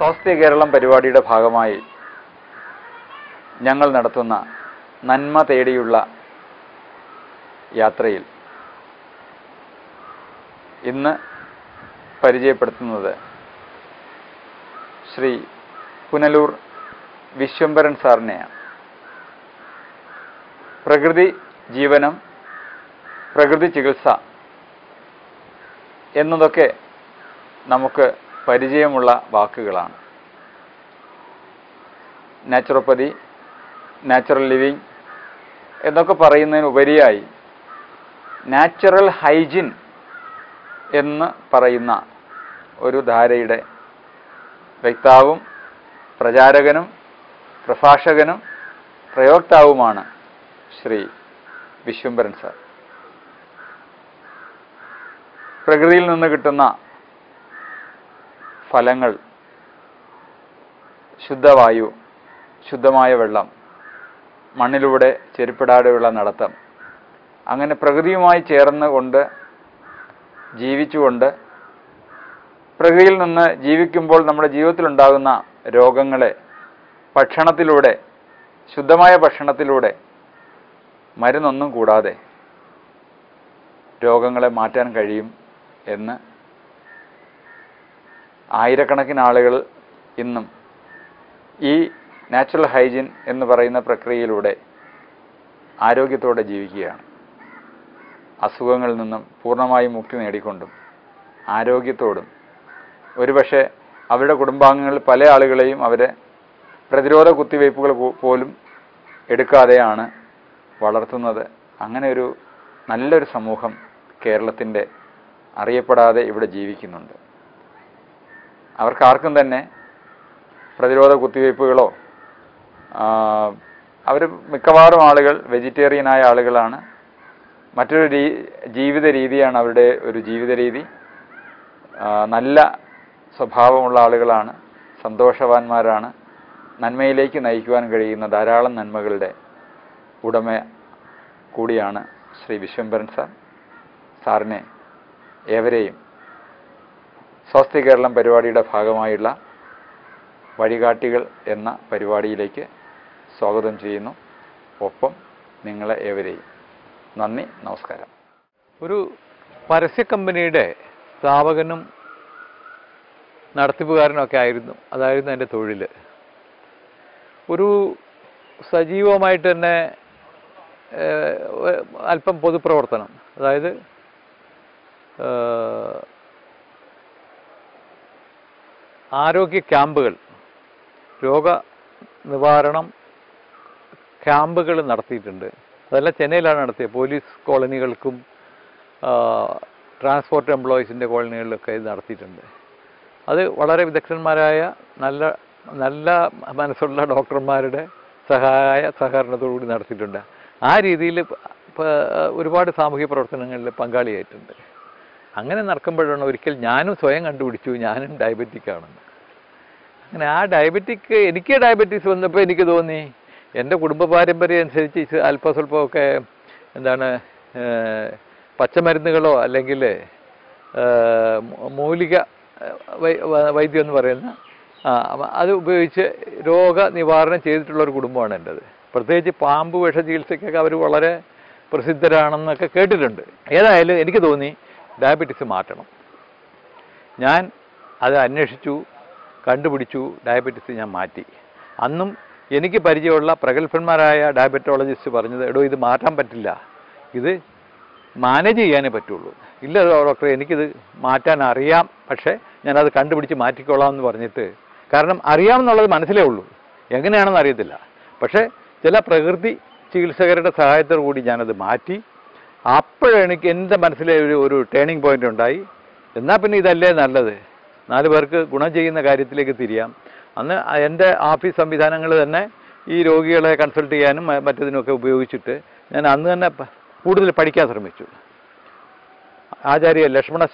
സ്വാസ്ഥ്യ കേരളം പരിപാടിയുടെ ഭാഗമായി ഞങ്ങൾ നടത്തുന്ന നന്മ തേടിയുള്ള യാത്രയിൽ ഇന്ന് പരിചയപ്പെടുത്തുന്നത് ശ്രീ പുനലൂർ വിശ്വംഭരൻ സാറിനെയാണ്. പ്രകൃതി ജീവനം, പ്രകൃതി ചികിത്സ എന്നതൊക്കെ നമുക്ക് പരിചയമുള്ള വാക്കുകളാണ്. നാച്ചുറോപ്പതി, നാച്ചുറൽ ലിവിങ് എന്നൊക്കെ പറയുന്നതിനുപരിയായി നാച്ചുറൽ ഹൈജീൻ എന്ന് പറയുന്ന ഒരു ധാരയുടെ വക്താവും പ്രചാരകനും പ്രഭാഷകനും പ്രയോക്താവുമാണ് ശ്രീ വിശ്വംഭരൻ സാർ. പ്രകൃതിയിൽ നിന്ന് കിട്ടുന്ന ഫലങ്ങൾ, ശുദ്ധവായു, ശുദ്ധമായ വെള്ളം, മണ്ണിലൂടെ ചെരുപ്പിടാതെയുള്ള നടത്തം, അങ്ങനെ പ്രകൃതിയുമായി ചേർന്നുകൊണ്ട് ജീവിച്ചുകൊണ്ട് പ്രകൃതിയിൽ നിന്ന് ജീവിക്കുമ്പോൾ നമ്മുടെ ജീവിതത്തിലുണ്ടാകുന്ന രോഗങ്ങളെ ഭക്ഷണത്തിലൂടെ, ശുദ്ധമായ ഭക്ഷണത്തിലൂടെ, മരുന്നൊന്നും കൂടാതെ രോഗങ്ങളെ മാറ്റാൻ കഴിയും എന്ന് ആയിരക്കണക്കിന് ആളുകൾ ഇന്നും ഈ നാച്ചുറൽ ഹൈജീൻ എന്ന് പറയുന്ന പ്രക്രിയയിലൂടെ ആരോഗ്യത്തോടെ ജീവിക്കുകയാണ്. അസുഖങ്ങളിൽ നിന്നും പൂർണ്ണമായും മുക്തി നേടിക്കൊണ്ടും ആരോഗ്യത്തോടും, ഒരുപക്ഷെ അവരുടെ കുടുംബാംഗങ്ങളിൽ പല ആളുകളെയും അവരെ പ്രതിരോധ കുത്തിവയ്പ്പുകൾ പോലും എടുക്കാതെയാണ് വളർത്തുന്നത്. അങ്ങനെ ഒരു നല്ലൊരു സമൂഹം കേരളത്തിൻ്റെ അറിയപ്പെടാതെ ഇവിടെ ജീവിക്കുന്നുണ്ട്. അവർക്കാർക്കും തന്നെ പ്രതിരോധ കുത്തിവയ്പ്പുകളോ, അവർ മിക്കവാറും ആളുകൾ വെജിറ്റേറിയനായ ആളുകളാണ്. മറ്റൊരു ജീവിത രീതിയാണ് അവരുടെ ഒരു ജീവിത രീതി. നല്ല സ്വഭാവമുള്ള ആളുകളാണ്, സന്തോഷവാന്മാരാണ്, നന്മയിലേക്ക് നയിക്കുവാൻ കഴിയുന്ന ധാരാളം നന്മകളുടെ ഉടമ കൂടിയാണ് ശ്രീ വിശ്വംഭരൻ സാർ. സാറിനെ ഏവരെയും സ്വാസ്ഥ്യ കേരളം പരിപാടിയുടെ ഭാഗമായുള്ള വഴികാട്ടികൾ എന്ന പരിപാടിയിലേക്ക് സ്വാഗതം ചെയ്യുന്നു. ഒപ്പം നിങ്ങളെ ഏവരെയും നന്ദി, നമസ്കാരം. ഒരു പരസ്യ കമ്പനിയുടെ സ്ഥാപകനും നടത്തിപ്പുകാരനൊക്കെ ആയിരുന്നു. അതായിരുന്നു എൻ്റെ തൊഴിൽ. ഒരു സജീവമായിട്ട് തന്നെ അല്പം പൊതുപ്രവർത്തനം, അതായത് ആരോഗ്യ ക്യാമ്പുകൾ, രോഗ നിവാരണം ക്യാമ്പുകൾ നടത്തിയിട്ടുണ്ട്. അതെല്ലാം ചെന്നൈയിലാണ് നടത്തിയത്. പോലീസ് കോളനികൾക്കും ട്രാൻസ്പോർട്ട് എംപ്ലോയീസിൻ്റെ കോളനികളിലൊക്കെ ഇത് നടത്തിയിട്ടുണ്ട്. അത് വളരെ വിദഗ്ധന്മാരായ നല്ല നല്ല മനസ്സുള്ള ഡോക്ടർമാരുടെ സഹകരണത്തോടുകൂടി നടത്തിയിട്ടുണ്ട്. ആ രീതിയിൽ ഒരുപാട് സാമൂഹ്യ പ്രവർത്തനങ്ങളിൽ പങ്കാളിയായിട്ടുണ്ട്. അങ്ങനെ നടക്കുമ്പോഴാണ് ഒരിക്കൽ ഞാനും സ്വയം കണ്ടുപിടിച്ചു ഞാനും ഡയബറ്റിക്കാണെന്ന്. അങ്ങനെ ആ എനിക്ക് ഡയബറ്റീസ് വന്നപ്പോൾ എനിക്ക് തോന്നി എൻ്റെ കുടുംബ പാരമ്പര്യം അനുസരിച്ച് അല്പം സ്വല്പമൊക്കെ പച്ചമരുന്നുകളോ അല്ലെങ്കിൽ മൂലിക വൈദ്യം എന്ന് പറയുന്ന അത് ഉപയോഗിച്ച് രോഗനിവാരണം ചെയ്തിട്ടുള്ളൊരു കുടുംബമാണ് എൻ്റേത്. പ്രത്യേകിച്ച് പാമ്പ് വിഷ ചികിത്സയ്ക്കൊക്കെ അവർ വളരെ പ്രസിദ്ധരാണെന്നൊക്കെ കേട്ടിട്ടുണ്ട്. ഏതായാലും എനിക്ക് തോന്നി ഡയബറ്റീസ് മാറ്റണം. ഞാൻ അത് അന്വേഷിച്ചു, കണ്ടുപിടിച്ചു, ഡയബറ്റീസ് ഞാൻ മാറ്റി. അന്നും എനിക്ക് പരിചയമുള്ള പ്രഗത്ഭന്മാരായ ഡയബറ്റോളജിസ്റ്റ് പറഞ്ഞത്, എടോ ഇത് മാറ്റാൻ പറ്റില്ല, ഇത് മാനേജ് ചെയ്യാനേ പറ്റുള്ളൂ. ഇല്ല ഡോക്ടറെ, എനിക്കിത് മാറ്റാൻ അറിയാം, പക്ഷേ ഞാനത് കണ്ടുപിടിച്ച് മാറ്റിക്കോളാം എന്ന് പറഞ്ഞിട്ട്, കാരണം അറിയാമെന്നുള്ളത് മനസ്സിലേ ഉള്ളൂ, എങ്ങനെയാണെന്ന് അറിയത്തില്ല. പക്ഷേ ചില പ്രകൃതി ചികിത്സകരുടെ സഹായത്തോടു കൂടി ഞാനത് മാറ്റി. അപ്പോഴെനിക്ക് എൻ്റെ മനസ്സിലെ ഒരു ടേണിംഗ് പോയിൻ്റ് ഉണ്ടായി. എന്നാൽ പിന്നെ ഇതല്ലേ നല്ലത്, 4 പേർക്ക് ഗുണം ചെയ്യുന്ന കാര്യത്തിലേക്ക് തിരിയാം. അന്ന് എൻ്റെ ഓഫീസ് സംവിധാനങ്ങൾ തന്നെ ഈ രോഗികളെ കൺസൾട്ട് ചെയ്യാനും മറ്റതിനൊക്കെ ഉപയോഗിച്ചിട്ട് ഞാൻ അന്ന് തന്നെ കൂടുതൽ പഠിക്കാൻ ശ്രമിച്ചു. ആചാര്യ ലക്ഷ്മണ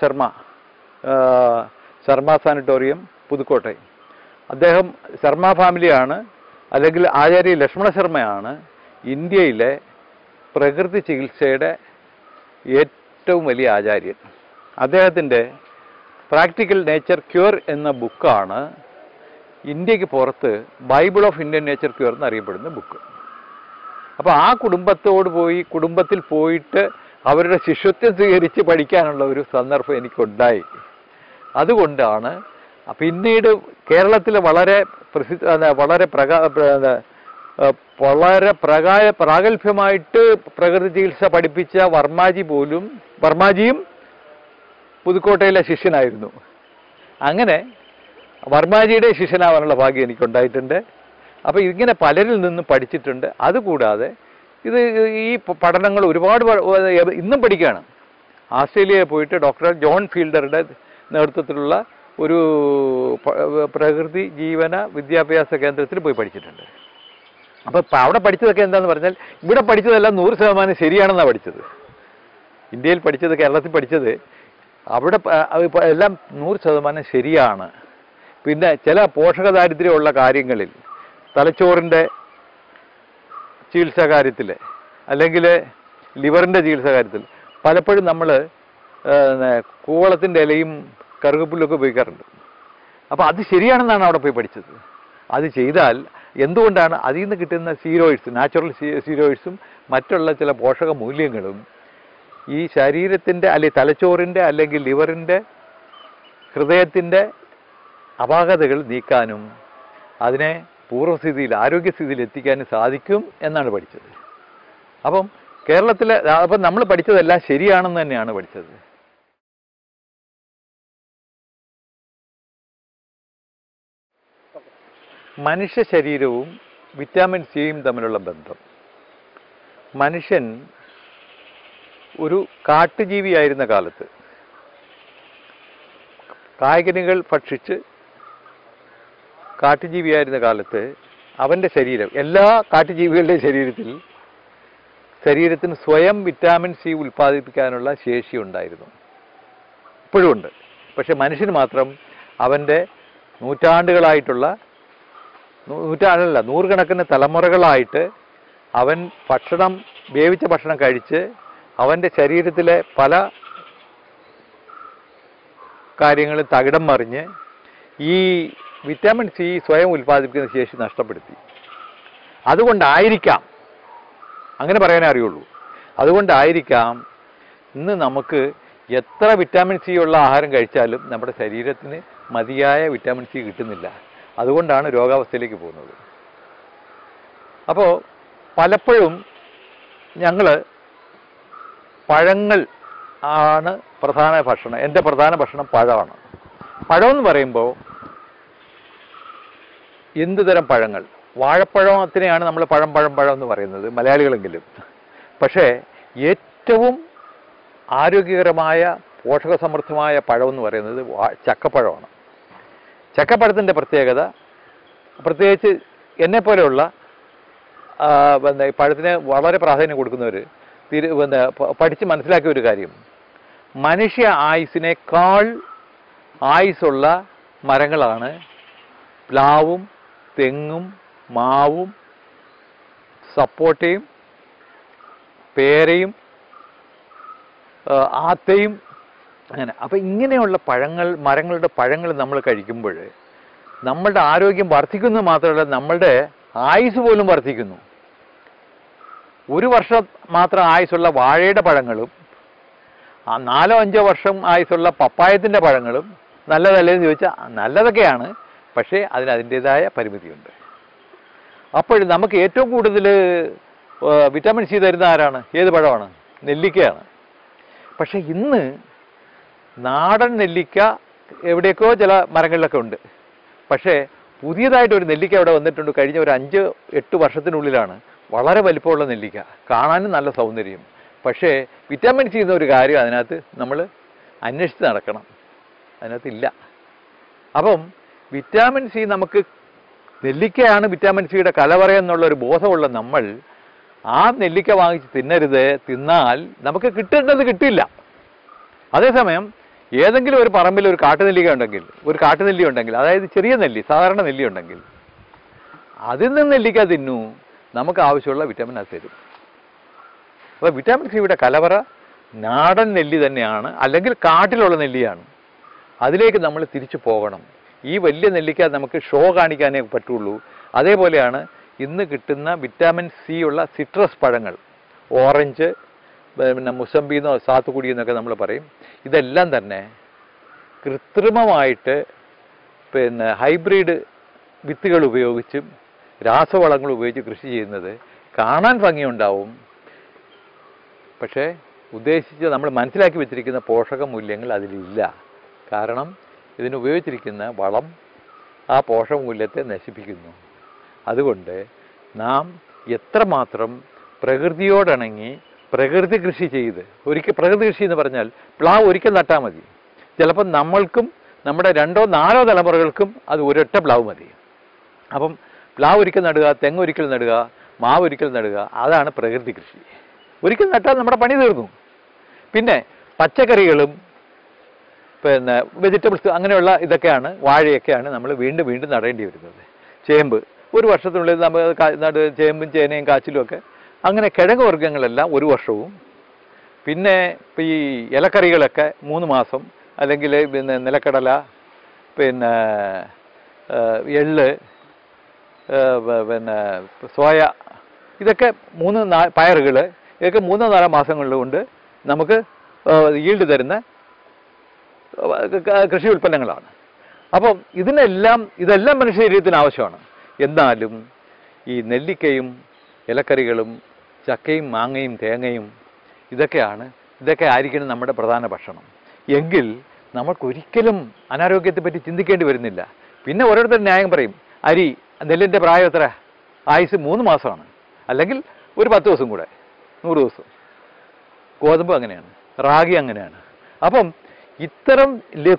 ശർമ്മ സാനിറ്റോറിയം, പുതുക്കോട്ടെ, അദ്ദേഹം ശർമ്മ ഫാമിലിയാണ്, അല്ലെങ്കിൽ ആചാര്യ ലക്ഷ്മണ ശർമ്മയാണ് ഇന്ത്യയിലെ പ്രകൃതി ചികിത്സയുടെ ഏറ്റവും വലിയ ആചാര്യൻ. അദ്ദേഹത്തിൻ്റെ പ്രാക്ടിക്കൽ നേച്ചർ ക്യൂർ എന്ന ബുക്കാണ് ഇന്ത്യക്ക് പുറത്ത് Bible of Indian nature cure എന്നറിയപ്പെടുന്ന ബുക്ക്. അപ്പോൾ ആ കുടുംബത്തിൽ പോയിട്ട് അവരുടെ ശിഷ്യത്വം സ്വീകരിച്ച് പഠിക്കാനുള്ള ഒരു സന്ദർഭം എനിക്കുണ്ടായി. അതുകൊണ്ടാണ് പിന്നീട് കേരളത്തിലെ വളരെ പ്രാഗൽഭ്യമായിട്ട് പ്രകൃതി ചികിത്സ പഠിപ്പിച്ച വർമാജിയും പുതുക്കോട്ടയിലെ ശിഷ്യനായിരുന്നു. അങ്ങനെ വർമാജിയുടെ ശിഷ്യനാവാനുള്ള ഭാഗ്യം എനിക്കുണ്ടായിട്ടുണ്ട്. അപ്പോൾ ഇങ്ങനെ പലരിൽ നിന്നും പഠിച്ചിട്ടുണ്ട്. അതുകൂടാതെ ഈ പഠനങ്ങൾ ഒരുപാട് ഇന്നും പഠിക്കുകയാണ്. ആസ്ട്രേലിയയിൽ പോയിട്ട് ഡോക്ടർ ജോൺ ഫീൽഡറുടെ നേതൃത്വത്തിലുള്ള ഒരു പ്രകൃതി ജീവന വിദ്യാഭ്യാസ കേന്ദ്രത്തിൽ പോയി പഠിച്ചിട്ടുണ്ട്. അപ്പോൾ അവിടെ പഠിച്ചതൊക്കെ എന്താണെന്ന് പറഞ്ഞാൽ, ഇവിടെ പഠിച്ചതെല്ലാം 100% ശരിയാണെന്നാണ് പഠിച്ചത്. ഇന്ത്യയിൽ പഠിച്ചത്, കേരളത്തിൽ പഠിച്ചത് അവിടെ എല്ലാം 100% ശരിയാണ്. പിന്നെ ചില പോഷകദാരിദ്ര്യമുള്ള കാര്യങ്ങളിൽ, തലച്ചോറിൻ്റെ ചികിത്സാ കാര്യത്തിൽ അല്ലെങ്കിൽ ലിവറിൻ്റെ ചികിത്സാ കാര്യത്തിൽ പലപ്പോഴും നമ്മൾ കൂവളത്തിൻ്റെ ഇലയും കറുകപ്പുല്ലൊക്കെ ഉപയോഗിക്കാറുണ്ട്. അപ്പോൾ അത് ശരിയാണെന്നാണ് അവിടെ പോയി പഠിച്ചത്. അത് ചെയ്താൽ എന്തുകൊണ്ടാണ് അതിൽ നിന്ന് കിട്ടുന്ന സ്റ്റീറോയിഡ്സ്, നാച്ചുറൽ സ്റ്റീറോയിഡ്സും മറ്റുള്ള ചില പോഷക മൂല്യങ്ങളും ഈ ശരീരത്തിൻ്റെ അല്ലെങ്കിൽ തലച്ചോറിൻ്റെ അല്ലെങ്കിൽ ലിവറിൻ്റെ ഹൃദയത്തിൻ്റെ അപാകതകൾ നീക്കാനും അതിനെ പൂർവ്വസ്ഥിതിയിൽ ആരോഗ്യസ്ഥിതിയിൽ എത്തിക്കാനും സാധിക്കും എന്നാണ് പഠിച്ചത്. അപ്പം നമ്മൾ പഠിച്ചതെല്ലാം ശരിയാണെന്ന് തന്നെയാണ് പഠിച്ചത്. മനുഷ്യ ശരീരവും വിറ്റാമിൻ സിയും തമ്മിലുള്ള ബന്ധം. മനുഷ്യൻ ഒരു കാട്ടുജീവിയായിരുന്ന കാലത്ത് കായ്കനികൾ ഭക്ഷിച്ച് കാട്ടുജീവിയായിരുന്ന കാലത്ത് അവൻ്റെ ശരീരം, എല്ലാ കാട്ടുജീവികളുടെയും ശരീരത്തിന് സ്വയം വിറ്റാമിൻ സി ഉൽപ്പാദിപ്പിക്കാനുള്ള ശേഷി ഉണ്ടായിരുന്നു, ഇപ്പോഴും ഉണ്ട്. പക്ഷെ മനുഷ്യന് മാത്രം അവൻ്റെ നൂറുകണക്കിന് തലമുറകളായിട്ട് അവൻ വേവിച്ച ഭക്ഷണം കഴിച്ച് അവൻ്റെ ശരീരത്തിലെ പല കാര്യങ്ങളും തകിടം മറിഞ്ഞ് ഈ വിറ്റാമിൻ സി സ്വയം ഉൽപ്പാദിപ്പിക്കുന്ന ശേഷി നഷ്ടപ്പെടുത്തി. അതുകൊണ്ടായിരിക്കാം, അങ്ങനെ പറയാനേ അറിയുള്ളൂ, അതുകൊണ്ടായിരിക്കാം ഇന്ന് നമുക്ക് എത്ര വിറ്റാമിൻ സി ഉള്ള ആഹാരം കഴിച്ചാലും നമ്മുടെ ശരീരത്തിന് മതിയായ വിറ്റാമിൻ സി കിട്ടുന്നില്ല. അതുകൊണ്ടാണ് രോഗാവസ്ഥയിലേക്ക് പോകുന്നത്. അപ്പോൾ പലപ്പോഴും ഞങ്ങൾ പഴങ്ങൾ ആണ് പ്രധാന ഭക്ഷണം. എൻ്റെ പ്രധാന ഭക്ഷണം പഴമാണ്. പഴമെന്ന് പറയുമ്പോൾ എന്ത് തരം പഴങ്ങൾ? വാഴപ്പഴത്തിനെയാണ് നമ്മൾ പഴം എന്ന് പറയുന്നത്, മലയാളികളെങ്കിലും. പക്ഷേ ഏറ്റവും ആരോഗ്യകരമായ പോഷകസമൃദ്ധമായ പഴമെന്ന് പറയുന്നത് ചക്കപ്പഴമാണ്. ചക്കപ്പഴത്തിൻ്റെ പ്രത്യേകത, പ്രത്യേകിച്ച് എന്നെപ്പോലെയുള്ള പഴത്തിന് വളരെ പ്രാധാന്യം കൊടുക്കുന്നവർ പഠിച്ച് മനസ്സിലാക്കിയ ഒരു കാര്യം, മനുഷ്യ ആയുസ്സിനേക്കാൾ ആയുസ്സുള്ള മരങ്ങളാണ് പ്ലാവും തെങ്ങും മാവും സപ്പോട്ടയും പേരയും ആത്തയും അങ്ങനെ. അപ്പം ഇങ്ങനെയുള്ള മരങ്ങളുടെ പഴങ്ങൾ നമ്മൾ കഴിക്കുമ്പോൾ നമ്മളുടെ ആരോഗ്യം വർദ്ധിക്കുന്നത് മാത്രമല്ല, നമ്മളുടെ ആയുസ് പോലും വർദ്ധിക്കുന്നു. 1 വർഷം മാത്രം ആയുസ്സുള്ള വാഴയുടെ പഴങ്ങളും 4-5 വർഷം ആയുസ്സുള്ള പപ്പായത്തിൻ്റെ പഴങ്ങളും നല്ലതല്ലേന്ന് ചോദിച്ചാൽ നല്ലതൊക്കെയാണ്, പക്ഷേ അതിൻ്റേതായ പരിമിതിയുണ്ട്. അപ്പോൾ നമുക്ക് ഏറ്റവും കൂടുതൽ വിറ്റാമിൻ സി തരുന്ന ആരാണ്? ഏത് പഴമാണ്? നെല്ലിക്കയാണ്. പക്ഷേ ഇന്ന് നാടൻ നെല്ലിക്ക എവിടെയൊക്കെയോ ചില മരങ്ങളിലൊക്കെ ഉണ്ട്. പക്ഷേ പുതിയതായിട്ടൊരു നെല്ലിക്ക അവിടെ വന്നിട്ടുണ്ട്. കഴിഞ്ഞ ഒരു 5-8 വർഷത്തിനുള്ളിലാണ്. വളരെ വലിപ്പമുള്ള നെല്ലിക്ക, കാണാനും നല്ല സൗന്ദര്യം. പക്ഷേ വിറ്റാമിൻ സി എന്നൊരു കാര്യം അതിനകത്ത് നമ്മൾ അന്വേഷിച്ച് നടക്കണം, അതിനകത്തില്ല. അപ്പം വിറ്റാമിൻ സി നമുക്ക്, നെല്ലിക്കയാണ് വിറ്റാമിൻ സിയുടെ കലവറ എന്നുള്ളൊരു ബോധമുള്ള നമ്മൾ ആ നെല്ലിക്ക വാങ്ങിച്ച് തിന്നാൽ നമുക്ക് കിട്ടേണ്ടത് കിട്ടില്ല. അതേസമയം ഏതെങ്കിലും ഒരു പറമ്പിൽ ഒരു കാട്ടുനെല്ലി ഉണ്ടെങ്കിൽ, അതായത് ചെറിയ നെല്ലി, സാധാരണ നെല്ലി ഉണ്ടെങ്കിൽ അതിൽ നിന്ന് നെല്ലിക്ക തിന്നു, നമുക്ക് ആവശ്യമുള്ള വിറ്റാമിൻ അത് തരും. അപ്പോൾ വിറ്റാമിൻ സിയുടെ കലവറ നാടൻ നെല്ലി തന്നെയാണ്, അല്ലെങ്കിൽ കാട്ടിലുള്ള നെല്ലിയാണ്. അതിലേക്ക് നമ്മൾ തിരിച്ചു പോകണം. ഈ വലിയ നെല്ലിക്ക നമുക്ക് ഷോ കാണിക്കാനേ പറ്റുള്ളൂ. അതേപോലെയാണ് ഇന്ന് കിട്ടുന്ന വിറ്റാമിൻ സി ഉള്ള സിട്രസ് പഴങ്ങൾ, ഓറഞ്ച്, പിന്നെ മുസംബിന്നോ സാത്തുക്കുടി എന്നൊക്കെ നമ്മൾ പറയും. ഇതെല്ലാം തന്നെ കൃത്രിമമായിട്ട് പിന്നെ ഹൈബ്രിഡ് വിത്തുകൾ ഉപയോഗിച്ചും രാസവളങ്ങൾ ഉപയോഗിച്ച് കൃഷി ചെയ്യുന്നത് കാണാൻ ഭംഗിയുണ്ടാവും. പക്ഷേ ഉദ്ദേശിച്ച് നമ്മൾ മനസ്സിലാക്കി വെച്ചിരിക്കുന്ന പോഷക മൂല്യങ്ങൾ അതിലില്ല. കാരണം ഇതിനുപയോഗിച്ചിരിക്കുന്ന വളം ആ പോഷക മൂല്യത്തെ നശിപ്പിക്കുന്നു. അതുകൊണ്ട് നാം എത്രമാത്രം പ്രകൃതിയോടിണങ്ങി പ്രകൃതി കൃഷി ചെയ്ത്, പ്രകൃതി കൃഷി എന്ന് പറഞ്ഞാൽ പ്ലാവ് ഒരിക്കൽ നട്ടാൽ മതി. ചിലപ്പോൾ നമ്മൾക്കും നമ്മുടെ 2ഓ 4ഓ തലമുറകൾക്കും അത് ഒരൊറ്റ പ്ലാവ് മതി. അപ്പം പ്ലാവ് ഒരിക്കൽ നടുക, തെങ്ങ് ഒരിക്കൽ നടുക, മാവ് ഒരിക്കൽ നടുക, അതാണ് പ്രകൃതി കൃഷി. ഒരിക്കൽ നട്ടാൽ നമ്മുടെ പണി തീർന്നു. പിന്നെ പച്ചക്കറികളും പിന്നെ വെജിറ്റബിൾസ് അങ്ങനെയുള്ള ഇതൊക്കെയാണ്, വാഴയൊക്കെയാണ് നമ്മൾ വീണ്ടും വീണ്ടും നടേണ്ടി വരുന്നത്. ചേമ്പ് ഒരു വർഷത്തിനുള്ളിൽ നമ്മൾ ചേമ്പും ചേനയും കാച്ചിലും ഒക്കെ, അങ്ങനെ കിഴങ്ങ് വർഗ്ഗങ്ങളെല്ലാം ഒരു വർഷവും. പിന്നെ ഇപ്പോൾ ഈ ഇലക്കറികളൊക്കെ 3 മാസം, അല്ലെങ്കിൽ പിന്നെ നിലക്കടല, പിന്നെ എള്ള്, പിന്നെ സോയ, ഇതൊക്കെ പയറുകൾ, ഇതൊക്കെ 3-4 മാസങ്ങളിൽ കൊണ്ട് നമുക്ക് ഈൽഡ് തരുന്ന കൃഷി ഉൽപ്പന്നങ്ങളാണ്. അപ്പം ഇതെല്ലാം മനുഷ്യ ശരീരത്തിന് ആവശ്യമാണ്. എന്നാലും ഈ നെല്ലിക്കയും ഇലക്കറികളും ചക്കയും മാങ്ങയും തേങ്ങയും ഇതൊക്കെ ആയിരിക്കണം നമ്മുടെ പ്രധാന ഭക്ഷണം. എങ്കിൽ നമുക്കൊരിക്കലും അനാരോഗ്യത്തെപ്പറ്റി ചിന്തിക്കേണ്ടി വരുന്നില്ല. പിന്നെ ഓരോരുത്തർ ന്യായം പറയും, നെല്ലിൻ്റെ പ്രായം എത്ര, ആയുസ് 3 മാസമാണ്, അല്ലെങ്കിൽ ഒരു 10 ദിവസം കൂടെ, 100 ദിവസം. ഗോതമ്പ് അങ്ങനെയാണ്, റാഗി അങ്ങനെയാണ്. അപ്പം ഇത്തരം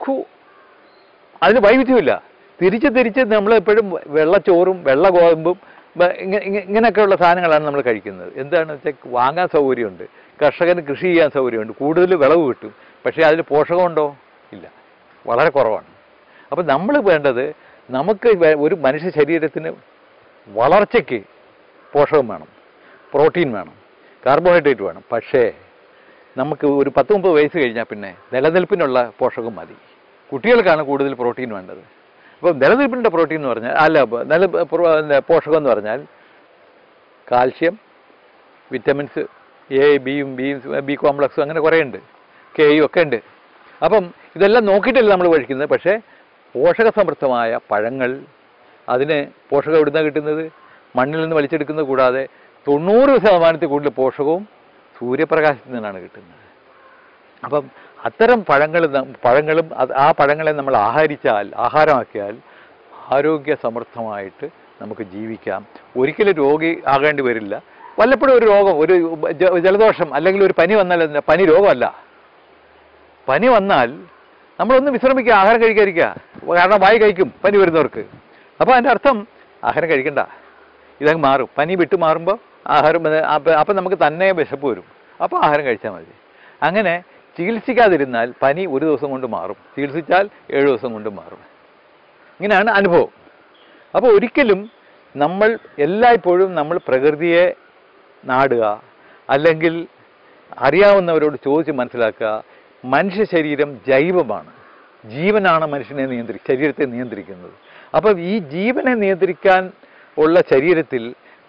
അതിന് വൈവിധ്യമില്ല. തിരിച്ച് നമ്മളെപ്പോഴും വെള്ളച്ചോറും വെള്ള ഗോതമ്പും ഇങ്ങനെയൊക്കെയുള്ള സാധനങ്ങളാണ് നമ്മൾ കഴിക്കുന്നത്. എന്താണെന്ന് വെച്ചാൽ വാങ്ങാൻ സൗകര്യമുണ്ട്, കർഷകന് കൃഷി ചെയ്യാൻ സൗകര്യമുണ്ട്, കൂടുതൽ വിളവ് കിട്ടും. പക്ഷേ അതിൽ പോഷകമുണ്ടോ? ഇല്ല, വളരെ കുറവാണ്. അപ്പം നമ്മൾ വേണ്ടത്, നമുക്ക് ഒരു മനുഷ്യ ശരീരത്തിന് വളർച്ചയ്ക്ക് പോഷകം വേണം, പ്രോട്ടീൻ വേണം, കാർബോഹൈഡ്രേറ്റ് വേണം. പക്ഷേ നമുക്ക് ഒരു 10-30 വയസ്സ് കഴിഞ്ഞാൽ പിന്നെ നിലനിൽപ്പിനുള്ള പോഷകം മതി. കുട്ടികൾക്കാണ് കൂടുതൽ പ്രോട്ടീൻ വേണ്ടത്. അപ്പോൾ നിലനിൽപ്പിൻ്റെ പ്രോട്ടീൻ എന്ന് പറഞ്ഞാൽ പോഷകം എന്ന് പറഞ്ഞാൽ കാൽഷ്യം, വിറ്റമിൻസ് എ, ബിയും ബി കോംപ്ലക്സും അങ്ങനെ കുറേ ഉണ്ട്, കെയും ഒക്കെ ഉണ്ട്. അപ്പം ഇതെല്ലാം നോക്കിയിട്ടല്ല നമ്മൾ കഴിക്കുന്നത്. പക്ഷേ പോഷകസമൃദ്ധമായ പഴങ്ങൾ, അതിന് പോഷകം എവിടുന്നാണ് കിട്ടുന്നത്? മണ്ണിൽ നിന്ന് വലിച്ചെടുക്കുന്നത് കൂടാതെ 90% കൂടുതൽ പോഷകവും സൂര്യപ്രകാശത്തിൽ നിന്നാണ് കിട്ടുന്നത്. അപ്പം അത്തരം പഴങ്ങളും ആ പഴങ്ങളെ നമ്മൾ ആഹാരമാക്കിയാൽ ആരോഗ്യസമൃദ്ധമായിട്ട് നമുക്ക് ജീവിക്കാം. ഒരിക്കലും രോഗി ആകേണ്ടി വരില്ല. വല്ലപ്പോഴും ഒരു രോഗം, ഒരു ജലദോഷം അല്ലെങ്കിൽ ഒരു പനി വന്നാൽ പനി രോഗമല്ല. പനി വന്നാൽ നമ്മളൊന്ന് വിശ്രമിക്കുക, ആഹാരം കഴിക്കാതിരിക്കുക. കാരണം വായി കഴിക്കും പനി വരുന്നവർക്ക്. അപ്പോൾ അതിൻ്റെ അർത്ഥം ആഹാരം കഴിക്കണ്ട, ഇതങ്ങ് മാറും. പനി വിട്ടു മാറുമ്പോൾ ആഹാരം, അപ്പം നമുക്ക് തന്നെ വിശപ്പ് വരും. അപ്പോൾ ആഹാരം കഴിച്ചാൽ മതി. അങ്ങനെ ചികിത്സിക്കാതിരുന്നാൽ പനി ഒരു ദിവസം കൊണ്ട് മാറും, ചികിത്സിച്ചാൽ 7 ദിവസം കൊണ്ട് മാറും. ഇങ്ങനെയാണ് അനുഭവം. അപ്പോൾ ഒരിക്കലും എല്ലായ്പ്പോഴും നമ്മൾ പ്രകൃതിയെ നാടുക, അല്ലെങ്കിൽ അറിയാവുന്നവരോട് ചോദിച്ച് മനസ്സിലാക്കുക. മനുഷ്യ ശരീരം ജൈവമാണ്, ജീവനാണ് ശരീരത്തെ നിയന്ത്രിക്കുന്നത്. അപ്പം ഈ ജീവനെ നിയന്ത്രിക്കാൻ ഉള്ള ശരീരത്തിൽ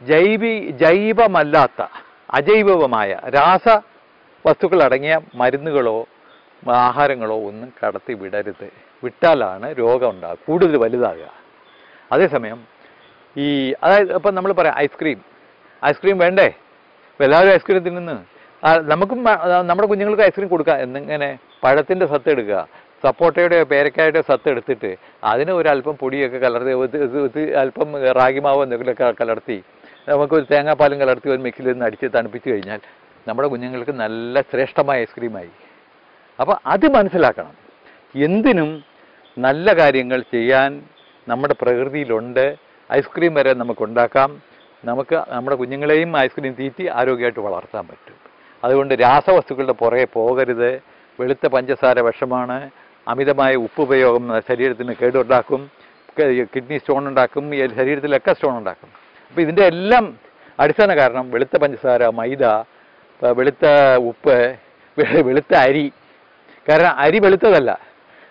ജൈവമല്ലാത്ത അജൈവമായ രാസവസ്തുക്കൾ അടങ്ങിയ മരുന്നുകളോ ആഹാരങ്ങളോ ഒന്നും കടത്തി വിടരുത്. വിട്ടാലാണ് രോഗം ഉണ്ടാകുക, കൂടുതൽ വലുതാകുക. അതേസമയം അതായത് ഇപ്പം നമ്മൾ പറയാം ഐസ്ക്രീം വേണ്ടേ, എല്ലാവരും ഐസ്ക്രീം തിന്നുന്നു. നമുക്കും നമ്മുടെ കുഞ്ഞുങ്ങൾക്ക് ഐസ്ക്രീം കൊടുക്കുക. എന്നിങ്ങനെ പഴത്തിൻ്റെ സത്ത് എടുക്കുക, സപ്പോട്ടയുടെയോ പേരക്കായുടെയോ സത്ത് എടുത്തിട്ട് അതിന് ഒരല്പം പൊടിയൊക്കെ കലർത്തി, അല്പം റാഗിമാവോ എന്തെങ്കിലുമൊക്കെ കലർത്തി, നമുക്ക് ഒരു തേങ്ങാപ്പാലും കലർത്തി ഒരു മിക്സിയിൽ നിന്ന് അടിച്ച് തണുപ്പിച്ച് കഴിഞ്ഞാൽ നമ്മുടെ കുഞ്ഞുങ്ങൾക്ക് നല്ല ശ്രേഷ്ഠമായ ഐസ്ക്രീമായി. അപ്പോൾ അത് മനസ്സിലാക്കണം. എന്തിനും നല്ല കാര്യങ്ങൾ ചെയ്യാൻ നമ്മുടെ പ്രകൃതിയിലുണ്ട്. ഐസ്ക്രീം വരെ നമുക്കുണ്ടാക്കാം. നമുക്ക് നമ്മുടെ കുഞ്ഞുങ്ങളെയും ഐസ്ക്രീം തീറ്റി ആരോഗ്യമായിട്ട് വളർത്താൻ പറ്റും. അതുകൊണ്ട് രാസവസ്തുക്കളുടെ പുറകെ പോകരുത്. വെളുത്ത പഞ്ചസാര വിഷമാണ്. അമിതമായ ഉപ്പുപയോഗം ശരീരത്തിന് കേടുണ്ടാക്കും, കിഡ്നി സ്റ്റോൺ ഉണ്ടാക്കും, ശരീരത്തിലൊക്കെ സ്റ്റോൺ ഉണ്ടാക്കും. അപ്പോൾ ഇതിൻ്റെ എല്ലാം അടിസ്ഥാന കാരണം വെളുത്ത പഞ്ചസാര, മൈദ, വെളുത്ത ഉപ്പ്, വെളുത്ത അരി. കാരണം അരി വെളുത്തതല്ല,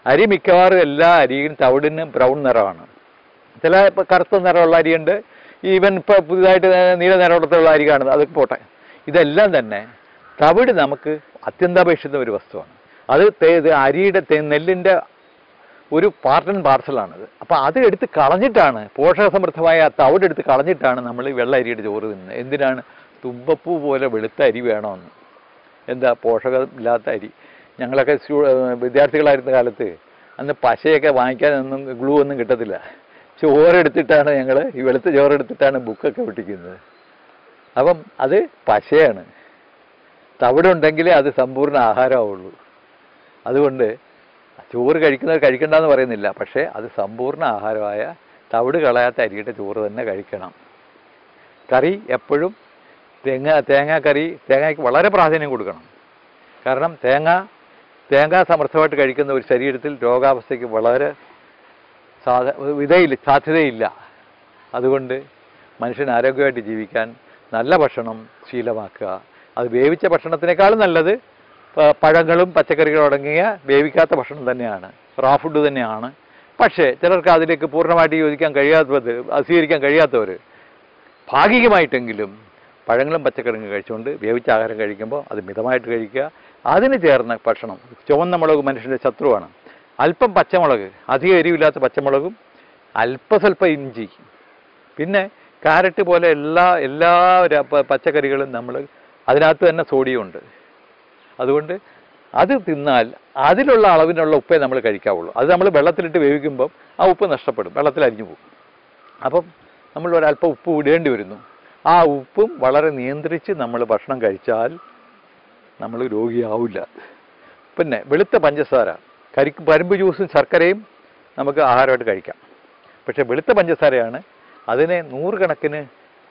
അരി മിക്കവാറും എല്ലാ അരിയും തവിടിന് ബ്രൗൺ നിറമാണ്. ചില ഇപ്പോൾ കറുത്ത നിറമുള്ള അരിയുണ്ട്, ഈവൻ ഇപ്പോൾ പുതുതായിട്ട് നീല നിറമുള്ള അരി കാണുന്നത്, അതൊക്കെ പോട്ടെ. ഇതെല്ലാം തന്നെ തവിട് നമുക്ക് അത്യന്താപേക്ഷിത ഒരു വസ്തുവാണ്. അത് അരിയുടെ നെല്ലിൻ്റെ ഒരു പാർട്ട് ആൻഡ് പാർസലാണത്. അപ്പോൾ അത് എടുത്ത് കളഞ്ഞിട്ടാണ്, പോഷകസമൃദ്ധമായ ആ തവിട് എടുത്ത് കളഞ്ഞിട്ടാണ് നമ്മൾ ഈ വെള്ള അരിയുടെ ചോറ് തിന്നുന്നത്. എന്തിനാണ്? തുമ്പപ്പൂ പോലെ വെളുത്ത അരി വേണമെന്ന്. എന്താ? പോഷകമില്ലാത്ത അരി. ഞങ്ങളൊക്കെ വിദ്യാർത്ഥികളായിരുന്ന കാലത്ത് അന്ന് പശയൊക്കെ വാങ്ങിക്കാനൊന്നും ഗ്ലൂ ഒന്നും കിട്ടത്തില്ല. ചോറെടുത്തിട്ടാണ് ഞങ്ങൾ ഈ വെളുത്ത ചോറെടുത്തിട്ടാണ് ബുക്കൊക്കെ ഒട്ടിക്കുന്നത്. അപ്പം അത് പശയാണ്. തവിടുണ്ടെങ്കിലേ അത് സമ്പൂർണ്ണ ആഹാരമാവുള്ളൂ. അതുകൊണ്ട് ചോറ് കഴിക്കുന്നവർ കഴിക്കണ്ടെന്ന് പറയുന്നില്ല, പക്ഷേ അത് സമ്പൂർണ്ണ ആഹാരമായ തവിട് കളയാത്ത അരിയുടെ ചോറ് തന്നെ കഴിക്കണം. കറി എപ്പോഴും തേങ്ങാക്കറി, തേങ്ങയ്ക്ക് വളരെ പ്രാധാന്യം കൊടുക്കണം. കാരണം തേങ്ങ സമൃദ്ധമായിട്ട് കഴിക്കുന്ന ഒരു ശരീരത്തിൽ രോഗാവസ്ഥയ്ക്ക് വളരെ സാധ്യതയില്ല. അതുകൊണ്ട് മനുഷ്യൻ ആരോഗ്യമായിട്ട് ജീവിക്കാൻ നല്ല ഭക്ഷണം ശീലമാക്കുക. അത് വേവിച്ച ഭക്ഷണത്തിനേക്കാളും നല്ലത് പഴങ്ങളും പച്ചക്കറികളും അടങ്ങിയ വേവിക്കാത്ത ഭക്ഷണം തന്നെയാണ്, റാ ഫുഡ് തന്നെയാണ്. പക്ഷേ ചിലർക്ക് അതിലേക്ക് പൂർണ്ണമായിട്ട് യോജിക്കാൻ സ്വീകരിക്കാൻ കഴിയാത്തവർ ഭാഗികമായിട്ടെങ്കിലും പഴങ്ങളും പച്ചക്കറികളും കഴിച്ചുകൊണ്ട് വേവിച്ച ആഹാരം കഴിക്കുമ്പോൾ അത് മിതമായിട്ട് കഴിക്കുക. അതിന് ചേർന്ന ഭക്ഷണം, ചുവന്ന മുളക് മനുഷ്യൻ്റെ ശത്രുവാണ്. അല്പം പച്ചമുളക്, അധികം എരിവില്ലാത്ത പച്ചമുളകും അല്പസ്വല്പം ഇഞ്ചി, പിന്നെ കാരറ്റ് പോലെ എല്ലാ പച്ചക്കറികളും നമ്മൾ അതിനകത്ത് തന്നെ സോഡിയം ഉണ്ട്. അതുകൊണ്ട് അത് തിന്നാൽ അതിലുള്ള അളവിനുള്ള ഉപ്പേ നമ്മൾ കഴിക്കാവുള്ളൂ. അത് നമ്മൾ വെള്ളത്തിലിട്ട് വേവിക്കുമ്പം ആ ഉപ്പ് നഷ്ടപ്പെടും, വെള്ളത്തിൽ അരിഞ്ഞു പോകും. അപ്പം നമ്മൾ ഒരല്പം ഉപ്പ് ഇടേണ്ടി വരുന്നു. ആ ഉപ്പും വളരെ നിയന്ത്രിച്ച് നമ്മൾ ഭക്ഷണം കഴിച്ചാൽ നമ്മൾ രോഗിയാവില്ല. പിന്നെ വെളുത്ത പഞ്ചസാര, കരിമ്പ് ജ്യൂസും ശർക്കരയും നമുക്ക് ആഹാരമായിട്ട് കഴിക്കാം. പക്ഷേ വെളുത്ത പഞ്ചസാരയാണ്, അതിനെ 100 കണക്കിന്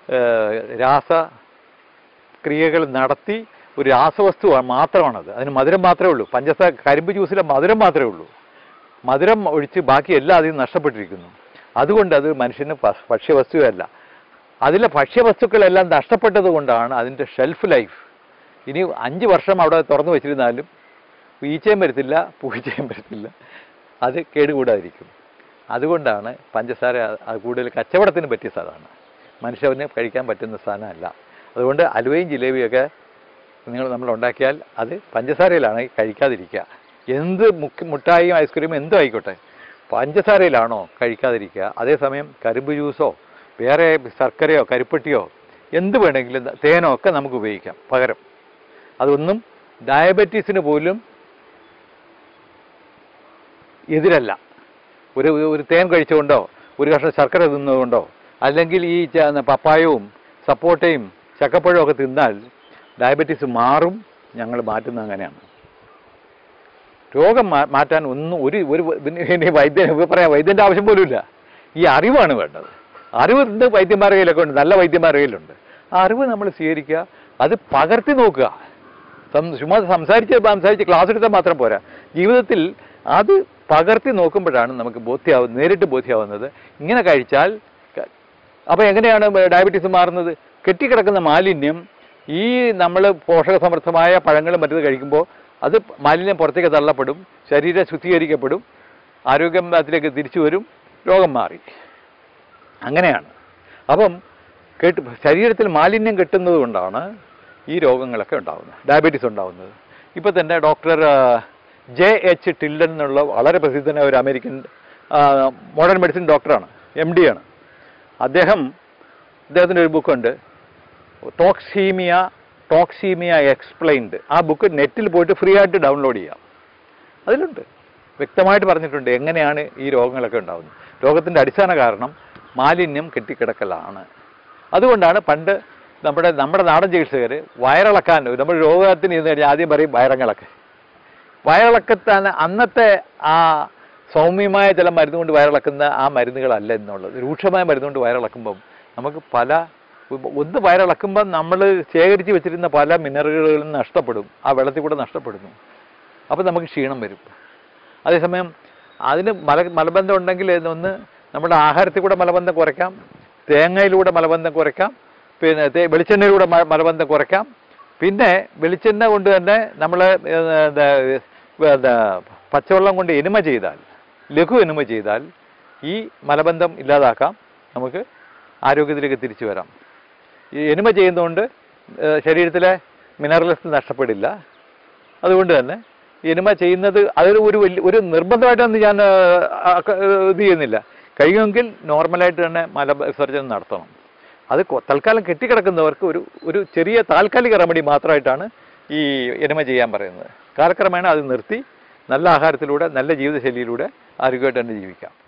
രാസക്രിയകൾ നടത്തി ഒരു രാസവസ്തു മാത്രമാണത്. അതിന് മധുരം മാത്രമേ ഉള്ളൂ. കരിമ്പ് ജ്യൂസിലെ മധുരം മാത്രമേ ഉള്ളൂ. മധുരം ഒഴിച്ച് ബാക്കി എല്ലാം അതിൽ നഷ്ടപ്പെട്ടിരിക്കുന്നു. അതുകൊണ്ട് അത് മനുഷ്യന് ഭക്ഷ്യവസ്തുവല്ല. അതിലെ ഭക്ഷ്യവസ്തുക്കളെല്ലാം നഷ്ടപ്പെട്ടത് കൊണ്ടാണ് അതിൻ്റെ ഷെൽഫ് ലൈഫ്. ഇനി 5 വർഷം അവിടെ തുറന്നു വെച്ചിരുന്നാലും ഈച്ചയും വരത്തില്ല, പൂച്ചയും വരത്തില്ല, അത് കേടുകൂടാതിരിക്കും. അതുകൊണ്ടാണ് പഞ്ചസാര കൂടുതൽ കച്ചവടത്തിന് പറ്റിയ സാധനമാണ്, മനുഷ്യന് കഴിക്കാൻ പറ്റുന്ന സാധനമല്ല. അതുകൊണ്ട് അലുവയും ജിലേബിയൊക്കെ നമ്മൾ ഉണ്ടാക്കിയാൽ അത് പഞ്ചസാരയിലാണ് കഴിക്കാതിരിക്കുക. എന്ത് മുട്ടായിയും ഐസ്ക്രീമും എന്തും ആയിക്കോട്ടെ, പഞ്ചസാരയിലാണോ കഴിക്കാതിരിക്കുക. അതേസമയം കരിമ്പ് ജ്യൂസോ വേറെ ശർക്കരയോ കരിപ്പെട്ടിയോ എന്ത് വേണമെങ്കിലും തേനോ ഒക്കെ നമുക്ക് ഉപയോഗിക്കാം പകരം. അതൊന്നും ഡയബറ്റീസിന് പോലും എതിരല്ല. ഒരു തേൻ കഴിച്ചുകൊണ്ടോ ഒരു കഷ്ണം ശർക്കര തിന്നതുകൊണ്ടോ അല്ലെങ്കിൽ ഈ പപ്പായവും സപ്പോട്ടയും ചക്കപ്പഴവും ഒക്കെ തിന്നാൽ ഡയബറ്റീസ് മാറും. ഞങ്ങൾ മാറ്റുന്നത് അങ്ങനെയാണ്. രോഗം മാറ്റാൻ വൈദ്യൻ്റെ ആവശ്യം പോലും ഇല്ല. ഈ അറിവാണ് വേണ്ടത്. അറിവ് വൈദ്യന്മാരുടെ കയ്യിലൊക്കെ ഉണ്ട്, നല്ല വൈദ്യന്മാരുടെ കയ്യിലുണ്ട്. ആ അറിവ് നമ്മൾ സ്വീകരിക്കുക, അത് പകർത്തി നോക്കുക. ചുമ്മാ സംസാരിച്ച് ക്ലാസ് എടുത്താൽ മാത്രം പോരാ. ജീവിതത്തിൽ അത് പകർത്തി നോക്കുമ്പോഴാണ് നമുക്ക് നേരിട്ട് ബോധ്യമാവുന്നത്. ഇങ്ങനെ കഴിച്ചാൽ അപ്പോൾ എങ്ങനെയാണ് ഡയബറ്റീസ് മാറുന്നത്? കെട്ടിക്കിടക്കുന്ന മാലിന്യം ഈ നമ്മൾ പോഷകസമൃദ്ധമായ പഴങ്ങളും മറ്റത് കഴിക്കുമ്പോൾ അത് മാലിന്യം പുറത്തേക്ക് തള്ളപ്പെടും, ശരീരം ശുദ്ധീകരിക്കപ്പെടും, ആരോഗ്യം അതിലേക്ക് തിരിച്ചു വരും, രോഗം മാറി. അങ്ങനെയാണ്. അപ്പം ശരീരത്തിൽ മാലിന്യം കെട്ടുന്നത് കൊണ്ടാണ് ഈ രോഗങ്ങളൊക്കെ ഉണ്ടാകുന്നത്, ഡയബറ്റീസ് ഉണ്ടാകുന്നത്. ഇപ്പോൾ തന്നെ ഡോക്ടർ JH ടിൽഡൻ എന്നുള്ള വളരെ പ്രസിദ്ധനായ ഒരു അമേരിക്കൻ മോഡേൺ മെഡിസിൻ ഡോക്ടറാണ്, MD ആണ്. അദ്ദേഹത്തിൻ്റെ ഒരു ബുക്കുണ്ട്, ടോക്സീമിയ എക്സ്പ്ലെയിൻഡ്. ആ ബുക്ക് നെറ്റിൽ പോയിട്ട് ഫ്രീ ആയിട്ട് ഡൗൺലോഡ് ചെയ്യാം. അതിലുണ്ട് വ്യക്തമായിട്ട് പറഞ്ഞിട്ടുണ്ട് എങ്ങനെയാണ് ഈ രോഗങ്ങളൊക്കെ ഉണ്ടാകുന്നത്. രോഗത്തിൻ്റെ അടിസ്ഥാന കാരണം മാലിന്യം കെട്ടിക്കിടക്കലാണ്. അതുകൊണ്ടാണ് പണ്ട് നമ്മുടെ നാടൻ ചികിത്സകർ വയറിളക്കാൻ, നമ്മൾ രോഗത്തിന് ഇരുന്ന് കഴിഞ്ഞാൽ ആദ്യം പറയും വയറിളക്കത്താണ്. അന്നത്തെ ആ സൗമ്യമായ ചില മരുന്ന് കൊണ്ട് വയറിളക്കുന്ന ആ മരുന്നുകളല്ല എന്നുള്ളത്. രൂക്ഷമായ മരുന്നുകൊണ്ട് വയറിളക്കുമ്പം നമുക്ക് വയറിളക്കുമ്പം നമ്മൾ ശേഖരിച്ച് വെച്ചിരുന്ന പല മിനറലുകളും നഷ്ടപ്പെടും, ആ വെള്ളത്തിൽ കൂടെ നഷ്ടപ്പെടുന്നു. അപ്പോൾ നമുക്ക് ക്ഷീണം വരും. അതേസമയം അതിന് മലബന്ധം ഉണ്ടെങ്കിൽ ഒന്ന് നമ്മുടെ ആഹാരത്തിൽ കൂടെ മലബന്ധം കുറയ്ക്കാം, തേങ്ങയിലൂടെ മലബന്ധം കുറയ്ക്കാം, പിന്നെ വെളിച്ചെണ്ണയിലൂടെ മലബന്ധം കുറയ്ക്കാം. പിന്നെ വെളിച്ചെണ്ണ കൊണ്ട് തന്നെ നമ്മൾ പച്ചവെള്ളം കൊണ്ട് എനിമ ചെയ്താൽ, ലഘു എനിമ ചെയ്താൽ ഈ മലബന്ധം ഇല്ലാതാക്കാം, നമുക്ക് ആരോഗ്യത്തിലേക്ക് തിരിച്ചു വരാം. ഈ എനിമ ചെയ്യുന്നതുകൊണ്ട് ശരീരത്തിലെ മിനറൽസ് നഷ്ടപ്പെടില്ല. അതുകൊണ്ട് തന്നെ എനിമ ചെയ്യുന്നത് അതൊരു ഒരു നിർബന്ധമായിട്ടൊന്നും ഞാൻ ഇത് ചെയ്യുന്നില്ല. കഴിയുമെങ്കിൽ നോർമലായിട്ട് തന്നെ മലവിസർജനം നടത്തണം. അത് തൽക്കാലം കെട്ടിക്കിടക്കുന്നവർക്ക് ഒരു ചെറിയ താൽക്കാലിക റെമഡി മാത്രമായിട്ടാണ് ഈ എനിമ ചെയ്യാൻ പറയുന്നത്. കാലക്രമേണ അത് നിർത്തി നല്ല ആഹാരത്തിലൂടെ നല്ല ജീവിതശൈലിയിലൂടെ ആരോഗ്യമായിട്ട് തന്നെ ജീവിക്കാം.